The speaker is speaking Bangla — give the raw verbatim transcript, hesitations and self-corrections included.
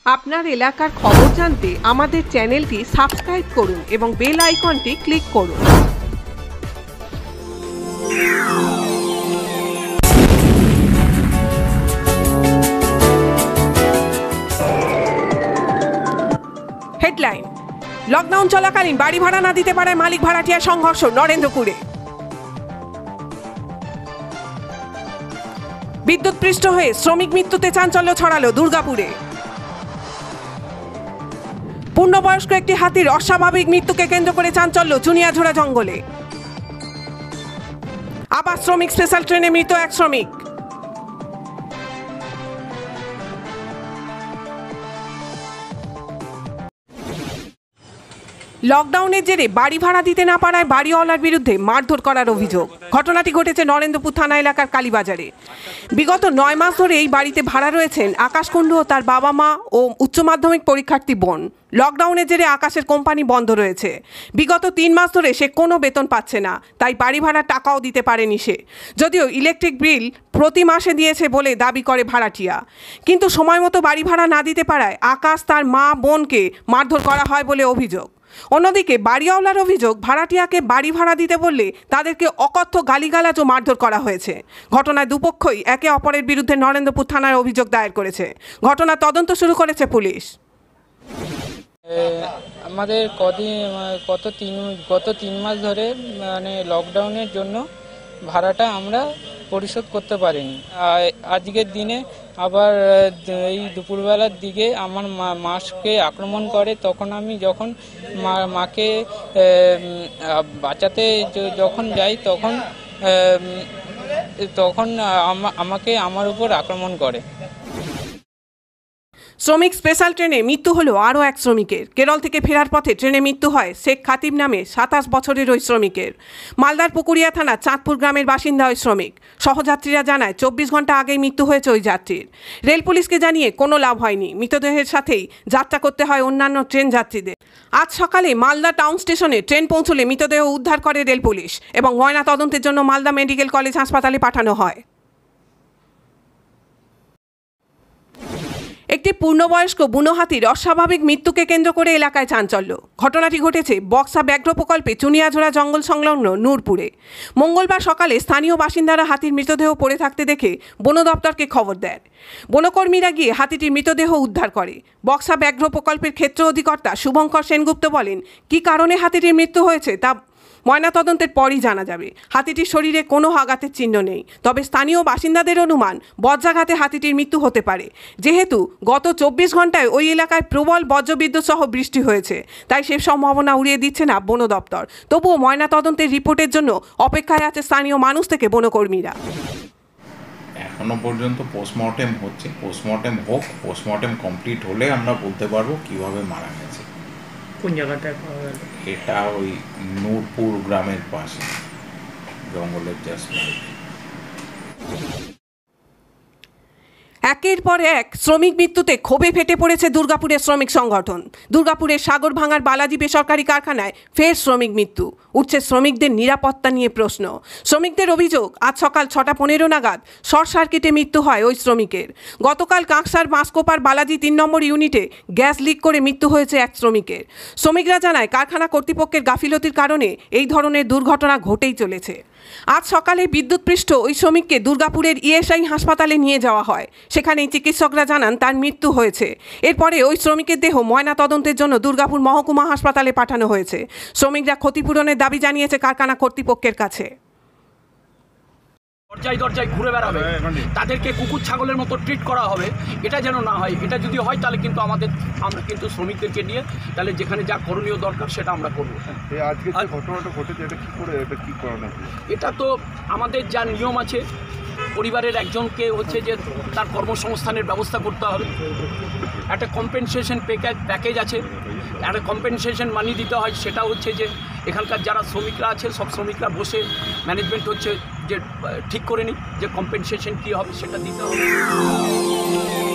আপনার এলাকার খবর জানতে আমাদের চ্যানেলটি সাবস্ক্রাইব করুন এবং বেল আইকনটি ক্লিক করুন। হেডলাইন: লকডাউন চলাকালীন বাড়ি ভাড়া না দিতে পারায় মালিক ভাড়াটিয়া সংঘর্ষ নরেন্দ্রপুরে। বিদ্যুৎপৃষ্ট হয়ে শ্রমিক মৃত্যুতে চাঞ্চল্য ছড়ালো দুর্গাপুরে। পূর্ণবয়স্ক একটি হাতির অস্বাভাবিক মৃত্যুকে কেন্দ্র করে চাঞ্চল্য চুনিয়াঝোড়া জঙ্গলে। আবার শ্রমিক স্পেশাল ট্রেনে মৃত এক শ্রমিক। লকডাউনের জেরে বাড়ি ভাড়া দিতে না পারায় বাড়িওয়ালার বিরুদ্ধে মারধর করার অভিযোগ। ঘটনাটি ঘটেছে নরেন্দ্রপুর থানা এলাকার কালীবাজারে। বিগত নয় মাস ধরে এই বাড়িতে ভাড়া রয়েছেন আকাশ কুণ্ডু ও তার বাবা মা ও উচ্চ মাধ্যমিক পরীক্ষার্থী বোন। লকডাউনের জেরে আকাশের কোম্পানি বন্ধ রয়েছে। বিগত তিন মাস ধরে সে কোনো বেতন পাচ্ছে না, তাই বাড়ি ভাড়ার টাকাও দিতে পারেনি সে। যদিও ইলেকট্রিক বিল প্রতি মাসে দিয়েছে বলে দাবি করে ভাড়াটিয়া, কিন্তু সময় মতো বাড়ি ভাড়া না দিতে পারায় আকাশ তার মা বোনকে মারধর করা হয় বলে অভিযোগ। অন্যদিকে বাড়িওয়ালার অভিযোগ, ভাড়াটিয়াকে বাড়ি ভাড়া দিতে বললে তাদেরকে অকথ্য গালিগালাজ ও মারধর করা হয়েছে। ঘটনায় দুপক্ষই একে অপরের বিরুদ্ধে নরেন্দ্রপুর থানায় অভিযোগ দায়ের করেছে। ঘটনার তদন্ত শুরু করেছে পুলিশ। আমাদের কদিন গত তিন গত তিন মাস ধরে মানে লকডাউনের জন্য ভাড়াটা আমরা পরিশোধ করতে পারিনি। আজকের দিনে আবার এই দুপুরবেলার দিকে আমার মা মাকে আক্রমণ করে। তখন আমি যখন মা মাকে বাঁচাতে যখন যাই তখন তখন আমাকে আমার উপর আক্রমণ করে। শ্রমিক স্পেশাল ট্রেনে মৃত্যু হলো আরও এক শ্রমিকের। কেরল থেকে ফেরার পথে ট্রেনে মৃত্যু হয় শেখ খাতিব নামে সাতাশ বছরের ওই শ্রমিকের। মালদার পুকুরিয়া থানা চাঁদপুর গ্রামের বাসিন্দা ওই শ্রমিক। সহযাত্রীরা জানায় চব্বিশ ঘন্টা আগেই মৃত্যু হয়েছে ওই যাত্রীর। রেল পুলিশকে জানিয়ে কোনো লাভ হয়নি। মৃতদেহের সাথেই যাত্রা করতে হয় অন্যান্য ট্রেন যাত্রীদের। আজ সকালে মালদা টাউন স্টেশনে ট্রেন পৌঁছলে মৃতদেহ উদ্ধার করে রেল পুলিশ এবং ময়না তদন্তের জন্য মালদা মেডিকেল কলেজ হাসপাতালে পাঠানো হয়। একটি পূর্ণবয়স্ক বুনো হাতির অস্বাভাবিক মৃত্যুকে কেন্দ্র করে এলাকায় চাঞ্চল্য। ঘটনাটি ঘটেছে বক্সা ব্যাঘ্র প্রকল্পে চুনিয়াঝোড়া জঙ্গল সংলগ্ন নূরপুরে। মঙ্গলবার সকালে স্থানীয় বাসিন্দারা হাতির মৃতদেহ পড়ে থাকতে দেখে বন দপ্তরকে খবর দেন। বনকর্মীরা গিয়ে হাতিটির মৃতদেহ উদ্ধার করে। বক্সা ব্যাঘ্র প্রকল্পের ক্ষেত্র অধিকর্তা শুভঙ্কর সেনগুপ্ত বলেন, কী কারণে হাতিটির মৃত্যু হয়েছে তা ময়নাতদন্তের পরই জানা যাবে। হাতিটির শরীরে কোনো আঘাতের চিহ্ন নেই, তবে স্থানীয় বাসিন্দাদের অনুমান বজ্রাঘাতে হাতিটির মৃত্যু হতে পারে। যেহেতু গত চব্বিশ ঘন্টায় ওই এলাকায় প্রবল বজ্রবিদ্যুৎ সহ বৃষ্টি হয়েছে, তাই সে সম্ভাবনা উড়িয়ে দিচ্ছে না বন দপ্তর। তবুও ময়নাতদন্তের রিপোর্টের জন্য অপেক্ষায় আছে স্থানীয় মানুষ থেকে বনকর্মীরা। এখনো পর্যন্ত পোস্টমর্টেম হচ্ছে, পোস্টমর্টেম হোক, পোস্টমর্টেম কমপ্লিট হলে আমরা বলতে পারবো কিভাবে মারা গেছে। কোন জায়গাটায় পাওয়া গেল? এটা ওই নূরপুর গ্রামের পাশে জঙ্গলের জাস্ট। একের পর এক শ্রমিক মৃত্যুতে ক্ষোভে ফেটে পড়েছে দুর্গাপুরের শ্রমিক সংগঠন। দুর্গাপুরের সাগরভাঙার বালাজি বেসরকারি কারখানায় ফের শ্রমিক মৃত্যু। উঠছে শ্রমিকদের নিরাপত্তা নিয়ে প্রশ্ন। শ্রমিকদের অভিযোগ, আজ সকাল ছটা পনেরো নাগাদ শর্ট সার্কিটে মৃত্যু হয় ওই শ্রমিকের। গতকাল কাঁকসার মাসকোপার বালাজি তিন নম্বর ইউনিটে গ্যাস লিক করে মৃত্যু হয়েছে এক শ্রমিকের। শ্রমিকরা জানায় কারখানা কর্তৃপক্ষের গাফিলতির কারণে এই ধরনের দুর্ঘটনা ঘটেই চলেছে। আজ সকালে বিদ্যুৎপৃষ্ট ওই শ্রমিককে দুর্গাপুরের ইএসআই হাসপাতালে নিয়ে যাওয়া হয়। সেখানেই চিকিৎসকরা জানান তার মৃত্যু হয়েছে। এরপরে ওই শ্রমিকের দেহ ময়না তদন্তের জন্য দুর্গাপুর মহকুমা হাসপাতালে পাঠানো হয়েছে। শ্রমিকরা ক্ষতিপূরণের দাবি জানিয়েছে কারখানা কর্তৃপক্ষের কাছে। দরজায় দরজায় ঘুরে বেড়াবে, তাদেরকে কুকুর ছাগলের মতো ট্রিট করা হবে, এটা যেন না হয়। এটা যদি হয় তাহলে কিন্তু আমাদের আমরা কিন্তু শ্রমিকদেরকে নিয়ে তাহলে যেখানে যা করণীয় দরকার সেটা আমরা করবো। আজকে যে ঘটনাটা ঘটেছে এটা কি করে এটা কি করানো? এটা তো আমাদের যা নিয়ম আছে, পরিবারের একজনকে হচ্ছে যে তার কর্মসংস্থানের ব্যবস্থা করতে হবে। একটা কম্পেনসেশন প্যাকেজ আছে, একটা কম্পেনসেশন মানি দিতে হয়। সেটা হচ্ছে যে এখানকার যারা শ্রমিকরা আছে সব শ্রমিকরা বসে ম্যানেজমেন্ট হচ্ছে যে ঠিক করে নিই যে কম্পেনসেশন কী হবে সেটা দিতে হবে।